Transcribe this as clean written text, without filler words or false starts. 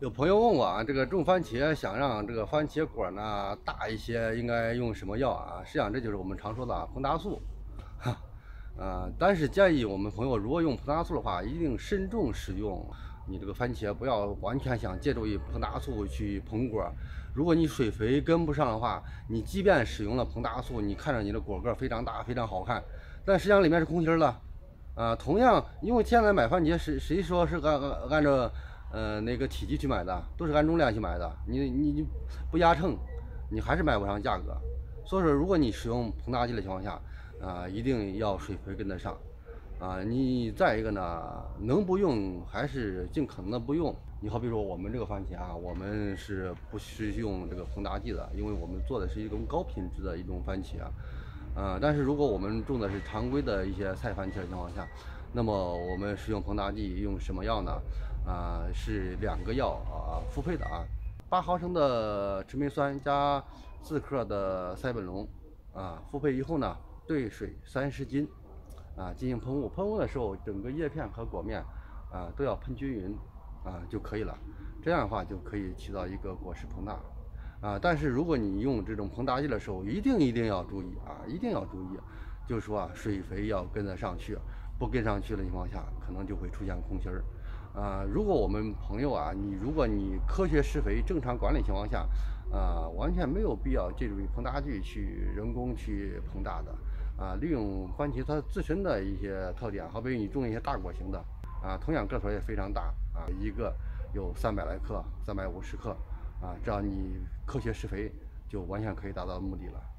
有朋友问我啊，这个种番茄想让这个番茄果呢大一些，应该用什么药啊？实际上这就是我们常说的膨大素，但是建议我们朋友如果用膨大素的话，一定慎重使用。你这个番茄不要完全想借助于膨大素去膨果，如果你水肥跟不上的话，你即便使用了膨大素，你看着你的果个非常大非常好看，但实际上里面是空心的。同样，因为现在买番茄谁说是按照那个体积去买的，都是按重量去买的。你不压秤，你还是买不上价格。所以说，如果你使用膨大剂的情况下，一定要水肥跟得上。你再一个呢，能不用还是尽可能的不用。你好比说我们这个番茄啊，我们是不使用这个膨大剂的，因为我们做的是一种高品质的一种番茄。但是如果我们种的是常规的一些菜番茄的情况下，那么我们使用膨大剂用什么药呢？是2个药复配的8毫升的赤霉酸加4克的赛本龙复配以后呢，兑水30斤进行喷雾。喷雾的时候，整个叶片和果面都要喷均匀就可以了。这样的话就可以起到一个果实膨大。但是如果你用这种膨大剂的时候，一定要注意一定要注意，就是说水肥要跟得上去，不跟上去的情况下，可能就会出现空心儿。如果我们朋友如果你科学施肥、正常管理情况下，完全没有必要借助于膨大剂去人工去膨大的利用番茄它自身的一些特点，好比你种一些大果型的同样个头也非常大一个有300来克、350克。只要你科学施肥，就完全可以达到目的了。